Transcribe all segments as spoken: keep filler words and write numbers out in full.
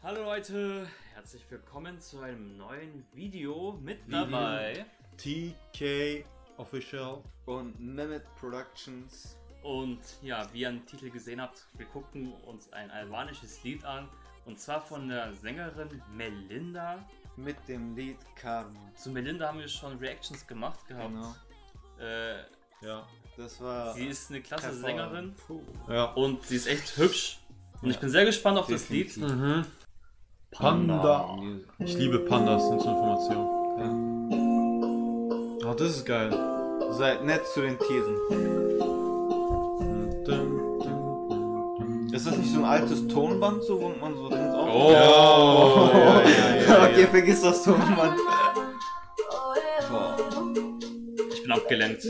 Hallo Leute, herzlich willkommen zu einem neuen Video mit dabei T K Official und Mehmet Productions. Und ja, wie ihr am Titel gesehen habt, wir gucken uns ein albanisches Lied an und zwar von der Sängerin Melinda Mit dem Lied Karma. Zu Melinda haben wir schon Reactions gemacht gehabt. Genau. Äh, Ja. Das war. sie ist eine klasse Sängerin Ja. und sie ist echt hübsch und ich bin sehr gespannt auf das Lied. Mhm. Panda. Ich liebe Pandas und zur Information. Ja. Ah, das ist geil. Seid nett zu den Tieren. Ist das nicht so ein altes Tonband, so wo man so drin auf? Oh, ja, ja, ja, ja, Okay, ja. vergiss das Tonband. Boah. ich bin abgelenkt.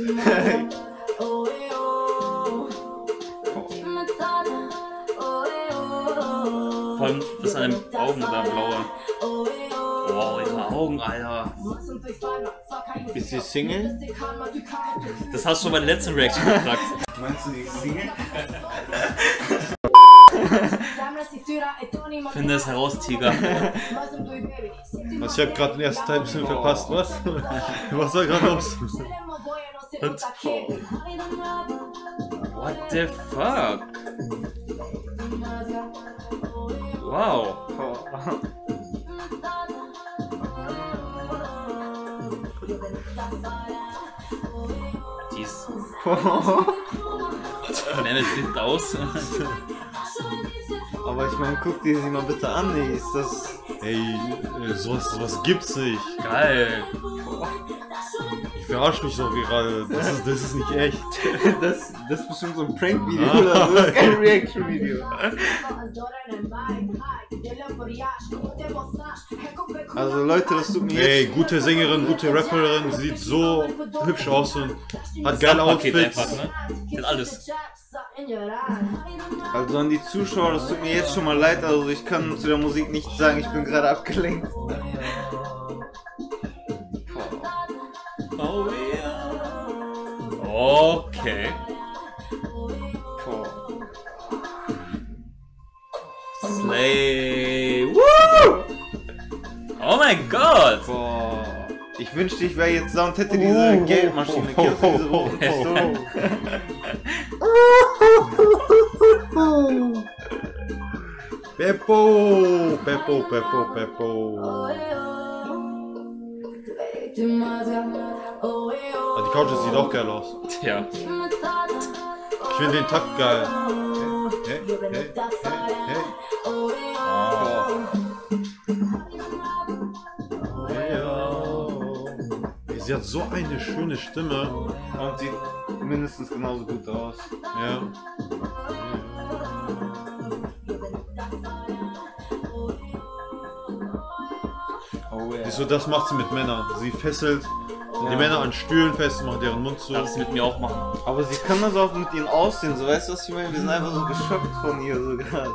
Vor allem das an den Augen da blaue. Wow, ihre Augen, Alter. Ist sie Single? Das hast du schon bei der letzten Reaction gefragt. Meinst du die Single? Finde es heraus, Tiger. Was, ich hab gerade den ersten Teil ein bisschen verpasst, was? Was war gerade los? What the fuck? Wow. Die ist... Mehmet flippt aus. Aber ich meine, guck dir sie mal bitte an, ey. Ist das. Ey, äh, sowas, sowas gibt's nicht. Geil. Ich verarsch mich doch gerade. Das ist, das ist nicht echt. Das, das ist bestimmt so ein Prank-Video Ah. oder so. Das ist kein Reaction-Video. Also Leute, das tut mir Ey, jetzt. gute Sängerin, gute Rapperin, sieht so hübsch aus und hat geile Paket Outfits. einfach, ne? Hat alles. Also an die Zuschauer, das tut mir jetzt schon mal leid. Also ich kann zu der Musik nichts sagen, ich bin gerade abgelenkt. Oh yeah. Okay. Slay. Woo! Oh mein Gott. Boah. Ich wünschte, ich wäre jetzt da und hätte diese Geldmaschine. Kennst du diese rote Pistole? Beppo, Beppo, Beppo, Beppo. Ah, die Couch sieht auch geil aus. Tja. Ich finde den Takt geil. Hey, hey, hey, hey, hey. Ja. Sie hat so eine schöne Stimme. Und sieht mindestens genauso gut aus. Ja. Oh yeah. Wieso, das macht sie mit Männern. Sie fesselt die Ja. Männer an Stühlen fest, macht deren Mund zu. Darf sie mit mir auch machen. Aber sie kann das auch mit ihren Aussehen, so weißt du, was ich meine? Wir sind einfach so geschockt von ihr so gerade.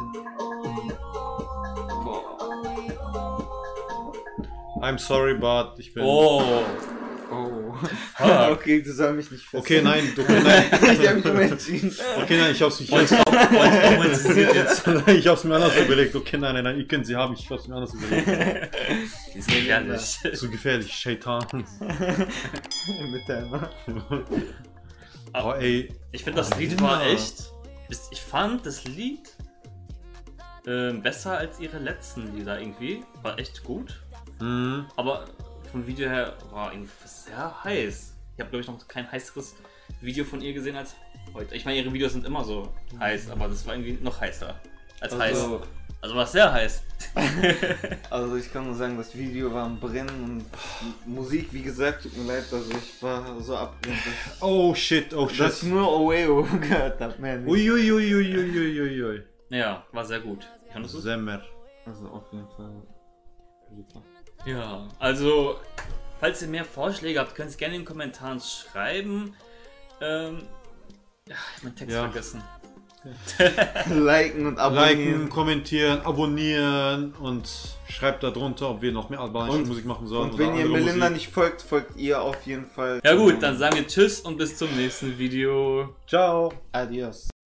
I'm sorry, but ich bin... Oh. Oh. Fuck. Okay, du sollst mich nicht fesseln. Okay, nein, okay, nein. Ich hab mich immer entschieden. Okay, nein, ich hab's mich Wollt jetzt... ihr jetzt? Ich hab's mir anders überlegt. Okay, nein, nein, nein, ihr könnt sie haben, ich hab's mir anders überlegt. Die ist gefährlich. Zu gefährlich, Shaitan. Mit der Emma. Oh, ey. Ich finde, das Lied war echt... Ich fand das Lied ähm, besser als ihre letzten Lieder irgendwie. War echt gut. Mhm. Aber vom Video her war irgendwie sehr heiß. Ich habe, glaube ich, noch kein heißeres Video von ihr gesehen als heute. Ich meine, ihre Videos sind immer so heiß, aber das war irgendwie noch heißer als heiß. Also, Also war es sehr heiß. also ich kann nur sagen, das Video war am Brennen und Musik, wie gesagt, tut mir leid, also ich war so abgelenkt, Oh shit, oh shit. dass ich nur Oeo gehört hab, mehr nicht. Uiuiuiuiuiui. Ja, war sehr gut. Fandest du? Semmer. Also auf jeden Fall super. Ja, also, falls ihr mehr Vorschläge habt, könnt ihr es gerne in den Kommentaren schreiben. Ähm, ja, ich hab meinen Text Ja. vergessen. Liken und abonnieren. Liken, kommentieren, abonnieren und schreibt da drunter, ob wir noch mehr albanische Und- Musik machen sollen. Und wenn oder ihr andere Melinda Musik. nicht folgt, folgt ihr auf jeden Fall. Ja gut, dann sagen wir Tschüss und bis zum nächsten Video. Ciao. Adios.